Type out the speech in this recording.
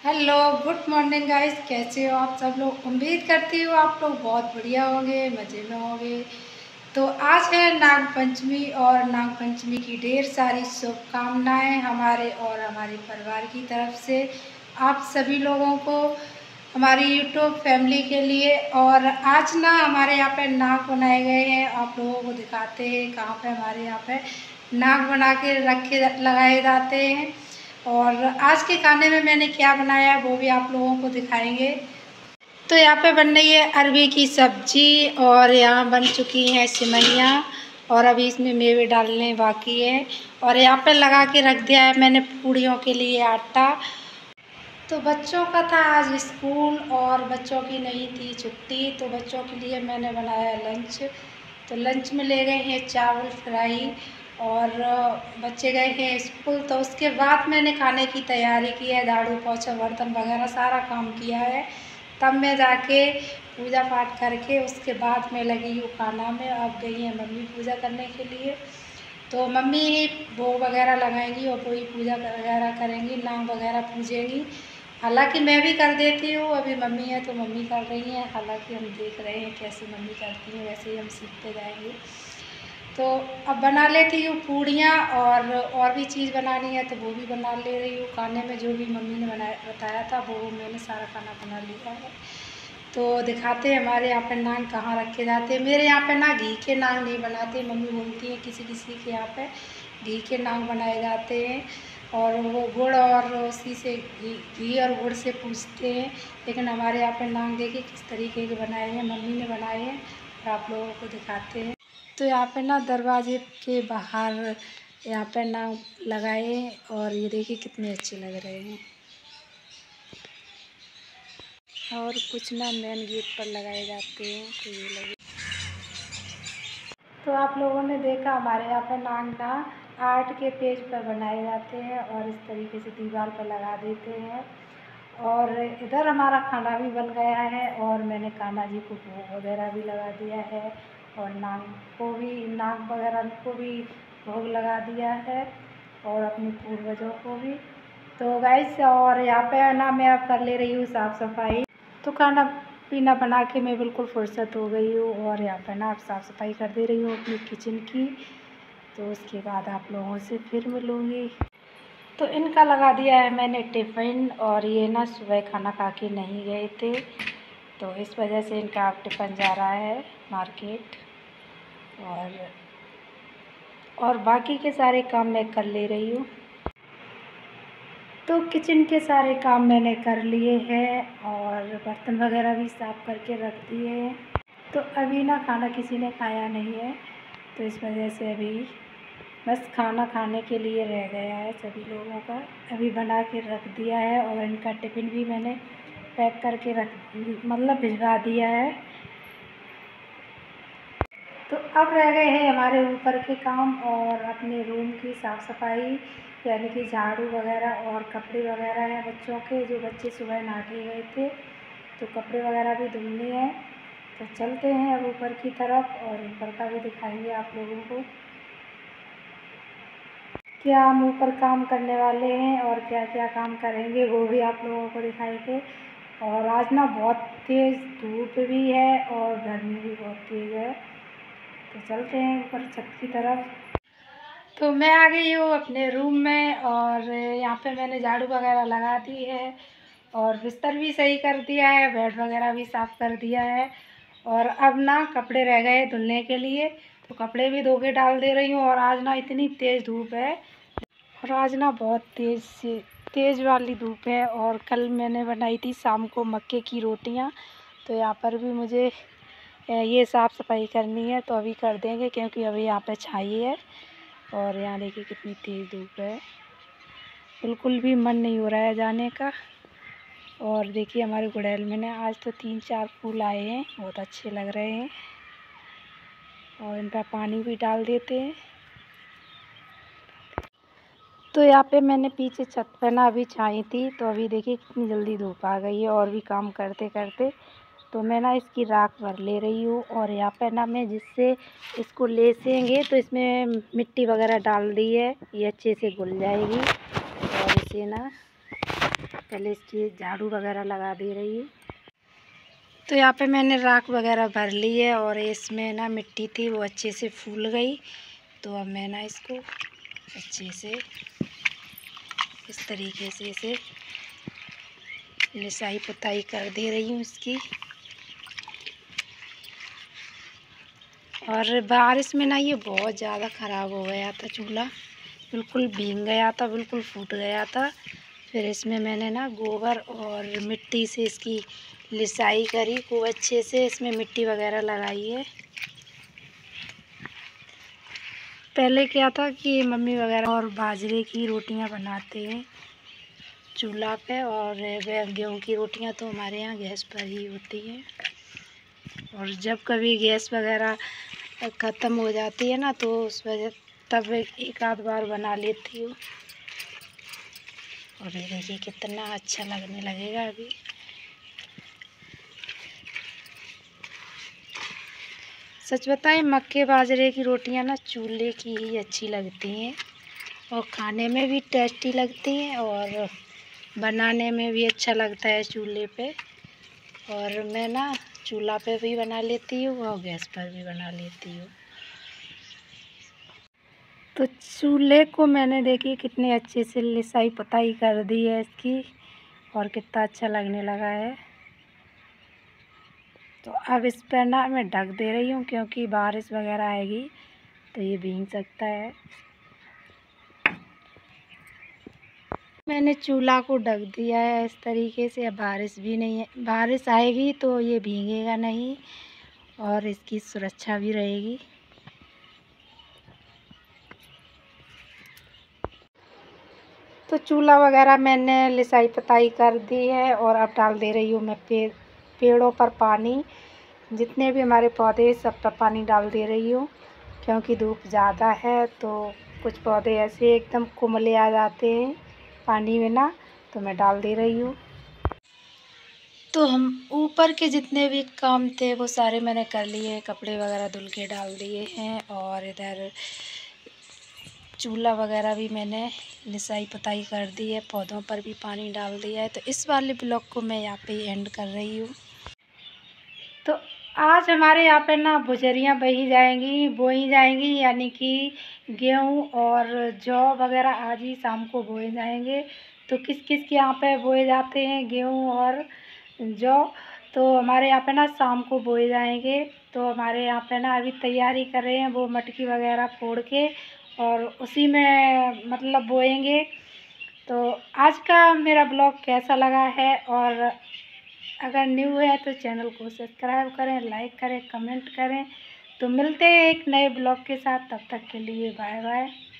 Hello, good morning guys. कैसे हो आप सब लोग? उम्मीद करती हूँ आप लोग बहुत बढ़िया होंगे, मज़े में होंगे। तो आज है नाग पंचमी और नाग पंचमी की ढेर सारी शुभकामनाएं हमारे और हमारे परिवार की तरफ से आप सभी लोगों को, हमारी यूट्यूब फैमिली के लिए। और आज ना हमारे यहाँ पे नाग बनाए गए हैं, आप लोगों को दिखाते हैं कहाँ पे हमारे यहाँ पे नाग बना के रखे लगाए जाते हैं। और आज के खाने में मैंने क्या बनाया है वो भी आप लोगों को दिखाएंगे। तो यहाँ पे बन रही है अरबी की सब्जी और यहाँ बन चुकी हैं सिमैयाँ और अभी इसमें मेवे डालने बाकी है। और यहाँ पे लगा के रख दिया है मैंने पूड़ियों के लिए आटा। तो बच्चों का था आज स्कूल और बच्चों की नहीं थी छुट्टी, तो बच्चों के लिए मैंने बनाया लंच। तो लंच में ले गए हैं चावल फ्राई और बच्चे गए हैं स्कूल। तो उसके बाद मैंने खाने की तैयारी की है, झाड़ू पोछा बर्तन वगैरह सारा काम किया है। तब मैं जाके पूजा पाठ करके उसके बाद मैं लगी हूँ खाना में। अब गई हैं मम्मी पूजा करने के लिए, तो मम्मी ही भोग वगैरह लगाएंगी और वही पूजा वगैरह करेंगी, नाम वगैरह पूजेंगी। हालांकि मैं भी कर देती हूँ, अभी मम्मी है तो मम्मी कर रही हैं। हालांकि हम देख रहे हैं कैसे मम्मी करती हैं, वैसे ही हम सीखते जाएंगे। तो अब बना लेती हूँ पूड़ियाँ और भी चीज़ बनानी है तो वो भी बना ले रही हूँ। खाने में जो भी मम्मी ने बताया था वो मैंने सारा खाना बना लिया है। तो दिखाते हैं हमारे यहाँ पे नाग कहाँ रखे जाते हैं। मेरे यहाँ पे ना घी के नाग नहीं बनाते, मम्मी बोलती है किसी किसी के यहाँ पे घी के नाग बनाए जाते हैं और वो गुड़ और उसी से घी और गुड़ से पूजते हैं। लेकिन हमारे यहाँ पे नाग देखिए किस तरीके के बनाए हैं, मम्मी ने बनाए हैं और आप लोगों को दिखाते हैं। तो यहाँ पे ना दरवाजे के बाहर यहाँ पे नाग लगाए और ये देखिए कितने अच्छे लग रहे हैं। और कुछ ना मेन गेट पर लगाए जाते हैं तो ये लगे। तो आप लोगों ने देखा हमारे यहाँ पे नाग ना आर्ट के पेज पर बनाए जाते हैं और इस तरीके से दीवार पर लगा देते हैं। और इधर हमारा खाना भी बन गया है और मैंने कान्हा जी को भोग वगैरह भी लगा दिया है और नाग को भी, नाग वगैरह को भी भोग लगा दिया है और अपने पूर्वजों को भी। तो गाइस और यहाँ पे ना मैं अब कर ले रही हूँ साफ़ सफाई। तो खाना पीना बना के मैं बिल्कुल फुर्सत हो गई हूँ और यहाँ पर ना अब साफ़ सफाई कर दे रही हूँ अपनी किचन की। तो उसके बाद आप लोगों से फिर मिलूँगी। तो इनका लगा दिया है मैंने टिफ़िन और ये ना सुबह खाना खा के नहीं गए थे, तो इस वजह से इनका अब टिफ़िन जा रहा है मार्केट। और बाकी के सारे काम मैं कर ले रही हूँ। तो किचन के सारे काम मैंने कर लिए हैं और बर्तन वगैरह भी साफ़ करके रख दिए हैं। तो अभी ना खाना किसी ने खाया नहीं है, तो इस वजह से अभी बस खाना खाने के लिए रह गया है सभी लोगों का। अभी बना के रख दिया है और इनका टिफ़िन भी मैंने पैक करके भिजवा दिया है। तो अब रह गए हैं हमारे ऊपर के काम और अपने रूम की साफ़ सफाई, यानी कि झाड़ू वगैरह और कपड़े वगैरह हैं बच्चों के, जो बच्चे सुबह नहा के गए थे तो कपड़े वगैरह भी धुलने हैं। तो चलते हैं अब ऊपर की तरफ और ऊपर का भी दिखाएंगे आप लोगों को क्या हम ऊपर काम करने वाले हैं और क्या क्या काम करेंगे वो भी आप लोगों को दिखाएंगे। और आज ना बहुत तेज़ धूप भी है और गर्मी भी बहुत तेज़ है। तो चलते हैं ऊपर छत की तरफ। तो मैं आ गई हूँ अपने रूम में और यहाँ पे मैंने झाड़ू वगैरह लगा दी है और बिस्तर भी सही कर दिया है, बेड वगैरह भी साफ़ कर दिया है। और अब ना कपड़े रह गए धुलने के लिए, तो कपड़े भी धो के डाल दे रही हूँ। और आज ना इतनी तेज़ धूप है और आज ना बहुत तेज़ वाली धूप है। और कल मैंने बनाई थी शाम को मक्के की रोटियाँ, तो यहाँ पर भी मुझे ये साफ़ सफाई करनी है, तो अभी कर देंगे क्योंकि अभी यहाँ पे छाई है। और यहाँ देखिए कितनी तेज़ धूप है, बिल्कुल भी मन नहीं हो रहा है जाने का। और देखिए हमारे गुड़ैल में ना आज तो 3-4 फूल आए हैं, बहुत अच्छे लग रहे हैं और इन पर पानी भी डाल देते हैं। तो यहाँ पे मैंने पीछे छत पर ना अभी छाई थी, तो अभी देखिए कितनी जल्दी धूप आ गई है। और भी काम करते करते तो मैं ना इसकी राख भर ले रही हूँ। और यहाँ पे ना मैं जिससे इसको लेसेंगे तो इसमें मिट्टी वगैरह डाल दी है, ये अच्छे से घुल जाएगी। और इसे ना पहले इसकी झाड़ू वगैरह लगा दे रही हूँ। तो यहाँ पे मैंने राख वगैरह भर ली है और इसमें ना मिट्टी थी वो अच्छे से फूल गई। तो अब मैं ना इसको अच्छे से इस तरीके से इसे लिसाई पुताई कर दे रही हूँ इसकी। और बारिश में ना ये बहुत ज़्यादा ख़राब हो गया था चूल्हा, बिल्कुल भीग गया था, बिल्कुल फूट गया था। फिर इसमें मैंने ना गोबर और मिट्टी से इसकी लिसाई करी खूब अच्छे से, इसमें मिट्टी वगैरह लगाई है। पहले क्या था कि मम्मी वगैरह और बाजरे की रोटियां बनाते हैं चूल्हा पे, और गेहूं की रोटियां तो हमारे यहाँ गैस पर ही होती हैं। और जब कभी गैस वगैरह ख़त्म हो जाती है ना तो उस वजह तब एक आध बार बना लेती हूँ। और ये देखिए कितना अच्छा लगने लगेगा अभी। सच बताएं, मक्के बाजरे की रोटियां ना चूल्हे की ही अच्छी लगती हैं और खाने में भी टेस्टी लगती हैं और बनाने में भी अच्छा लगता है चूल्हे पे। और मैं ना चूल्हा पे भी बना लेती हूँ और गैस पर भी बना लेती हूँ। तो चूल्हे को मैंने देखिए कितने अच्छे से लिसाई पुताई कर दी है इसकी, और कितना अच्छा लगने लगा है। तो अब इस पर ना मैं ढक दे रही हूँ क्योंकि बारिश वगैरह आएगी तो ये भीग सकता है। मैंने चूल्हा को ढक दिया है इस तरीके से। अब बारिश भी नहीं है, बारिश आएगी तो ये भीगेगा नहीं और इसकी सुरक्षा भी रहेगी। तो चूल्हा वगैरह मैंने लिसाई पुताई कर दी है और अब डाल दे रही हूँ मैं पेड़ों पर पानी। जितने भी हमारे पौधे सब पर पानी डाल दे रही हूँ क्योंकि धूप ज़्यादा है तो कुछ पौधे ऐसे एकदम कुमले आ जाते हैं पानी में ना, तो मैं डाल दे रही हूँ। तो हम ऊपर के जितने भी काम थे वो सारे मैंने कर लिए, कपड़े वगैरह धुल के डाल दिए हैं और इधर चूल्हा वगैरह भी मैंने लिसाई पुताई कर दी है, पौधों पर भी पानी डाल दिया है। तो इस वाले ब्लॉग को मैं यहाँ पे एंड कर रही हूँ। तो आज हमारे यहाँ पे ना बुझरियाँ बोई जाएंगी, यानी कि गेहूँ और जौ वगैरह आज ही शाम को बोए जाएंगे। तो किस किस के यहाँ पे बोए जाते हैं गेहूँ और जौ, तो हमारे यहाँ पे ना शाम को बोए जाएंगे। तो हमारे यहाँ पे ना अभी तैयारी कर रहे हैं, वो मटकी वगैरह फोड़ के और उसी में मतलब बोएंगे। तो आज का मेरा ब्लॉग कैसा लगा है, और अगर न्यू है तो चैनल को सब्सक्राइब करें, लाइक करें, कमेंट करें। तो मिलते हैं एक नए ब्लॉग के साथ, तब तक के लिए बाय बाय।